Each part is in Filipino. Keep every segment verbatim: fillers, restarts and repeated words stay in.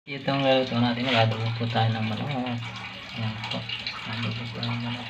Itong luluto natin, mag-adobo po tayo ng manok. Ayan po, adobo po ng manok.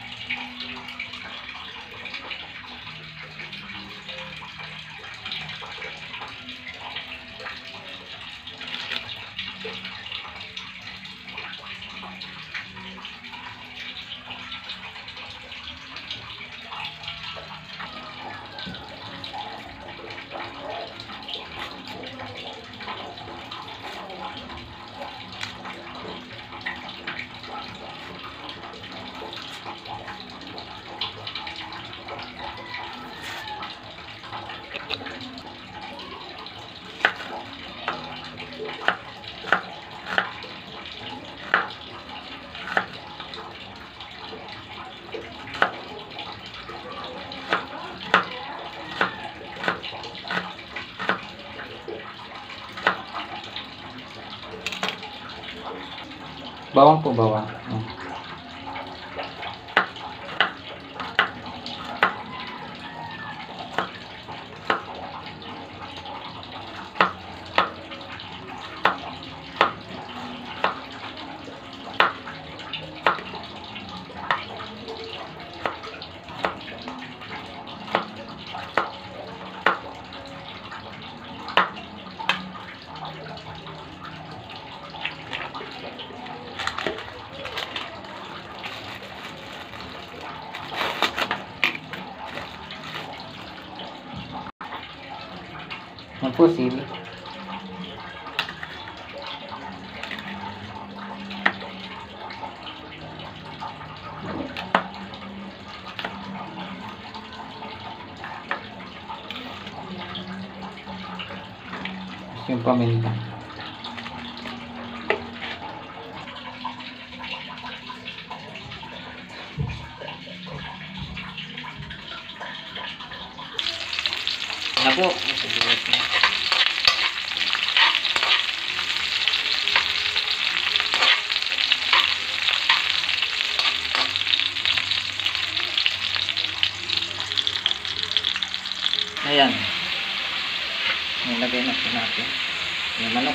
Bawang po, bawang. Hmm. Yan po, sili. Yung paminta. Na po, nasibuhat na. Ayan. Nilagay na po natin yung manok.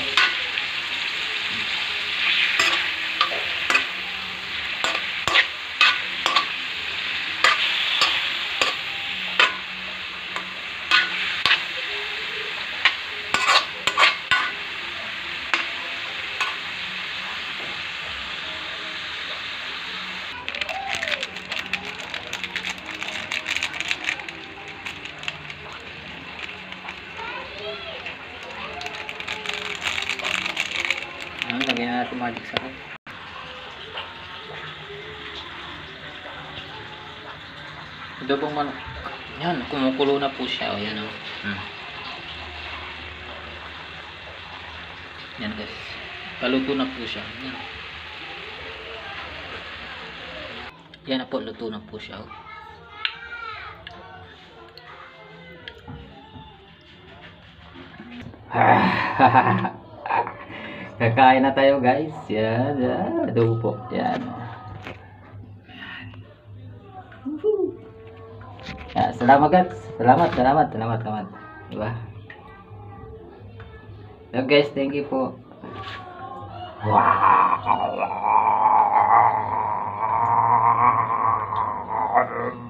Lagyan na natin magic sarap. Adobong manok. Yan, kumukulo na po siya. O, yan o. Hmm. Yan guys. Paluto na po siya. Yan. Yan na po, luto na po siya. O. Kakain na tayo guys. Yan, yan. Adobo po. Yan. Ya, salamat guys. Salamat, salamat, salamat, salamat. Diba? So guys, thank you po. Wow.